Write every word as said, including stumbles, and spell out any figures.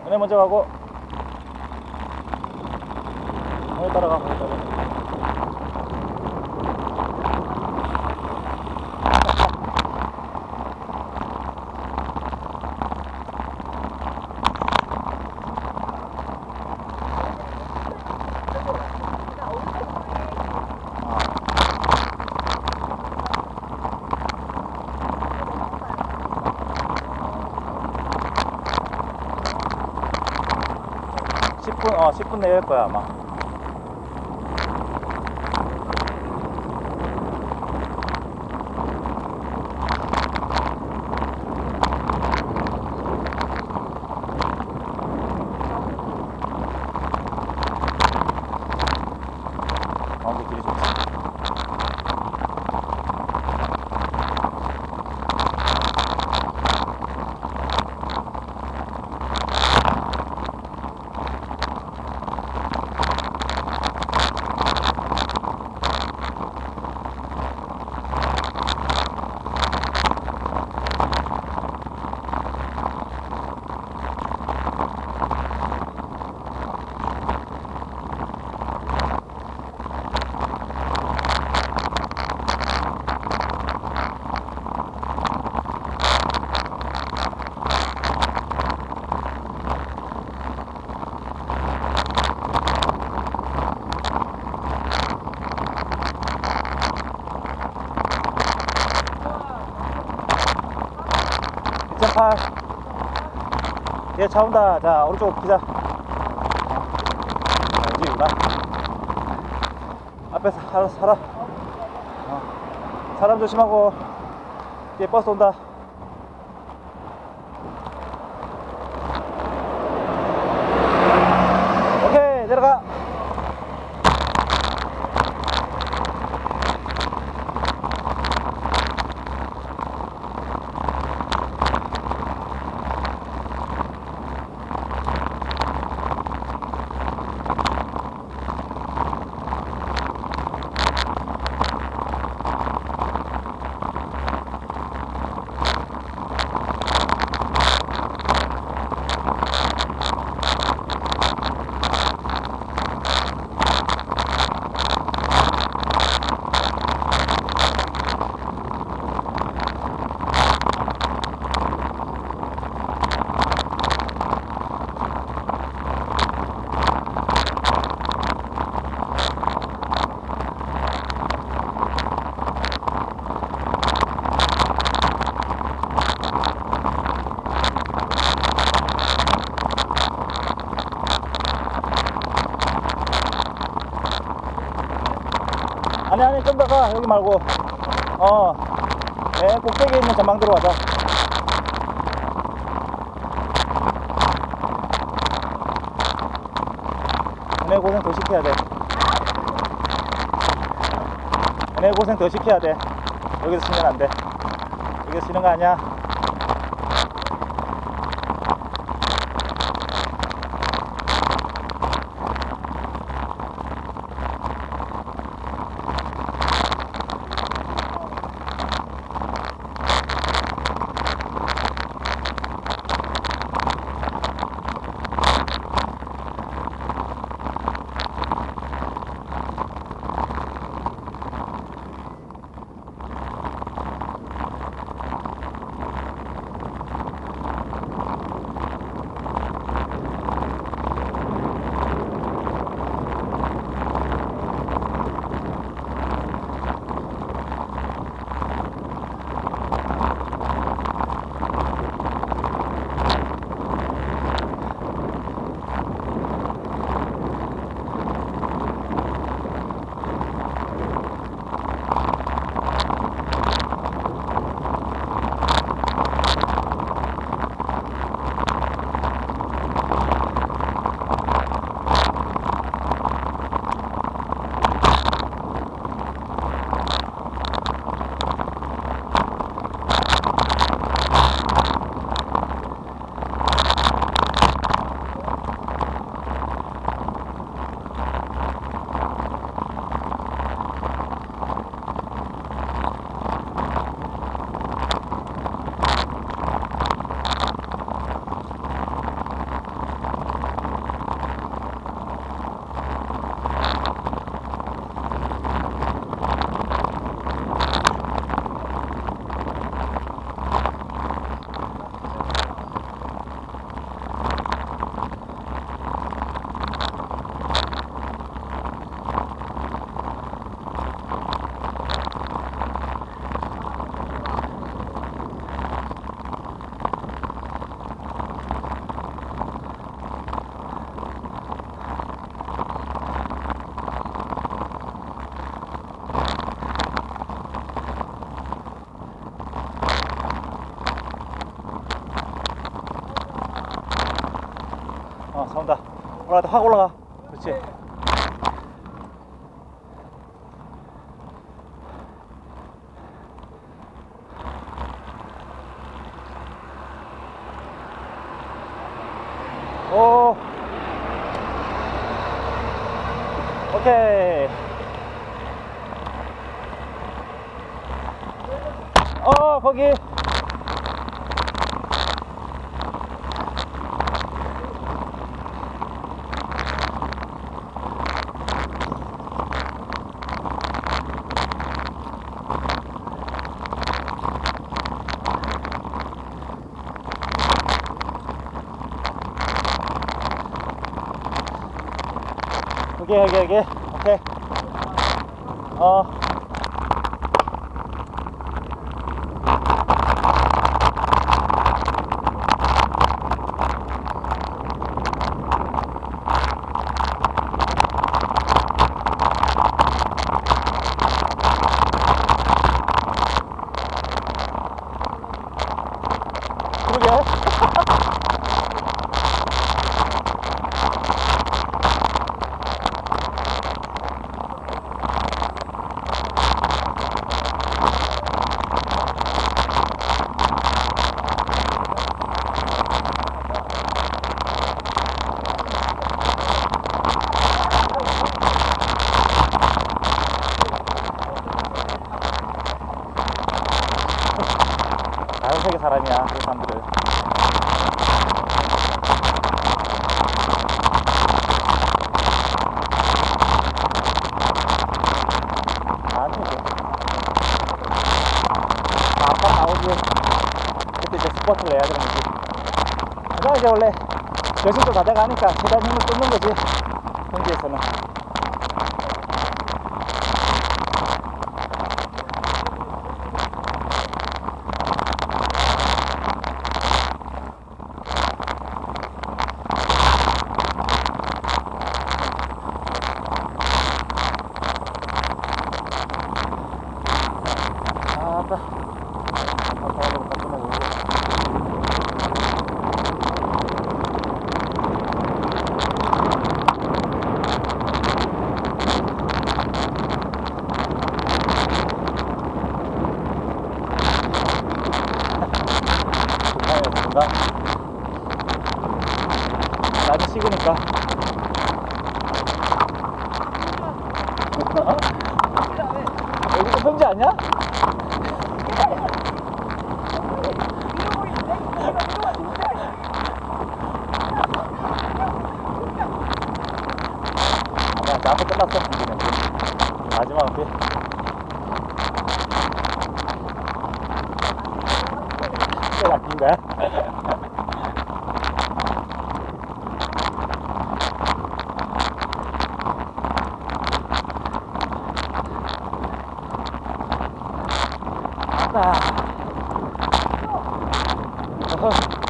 은혜 먼저 가고. 거기 따라가, 거기 따라가. 십 분, 어, 십 분 내일 거야, 아마. 가운데 길이 좋지. 이점팔. 얘 차 온다. 자, 오른쪽 기자. 여기구나. 앞에서 살아, 살아. 어. 사람 조심하고. 뒤에 버스 온다. 오케이, 내려가. 아니 아니 좀 더 가. 여기 말고 어 네, 꼭대기에 있는 전망대로 가자. 은혜 고생 더 시켜야 돼. 은혜 고생 더 시켜야 돼. 여기서 쉬면 안 돼. 여기서 쉬는 거 아니야. 차 온다. 올라갔다 확 올라가. 그렇지. 오. 오케이. 어, 거기. 여기 여기 여기. 오케이. 어. 그러게. 다른 세계 사람이야, 그 사람들은. 나한테 이제 아빠 나오지. 그때 이제 스포츠를 해야 되는 거지. 그냥 이제 원래 여신도 다 돼가니까 최대한 힘을 쏟는 거지, 경기에서는. 아따. 바닥으로 깔끔하게 오고. 중간이었습니다. 나도 식으니까. 어? 여기도 평지 아니야? 아니야, 저 앞에 끝났어. 이제는. 마지막 앞에. 꽤 낚인 거야? 아.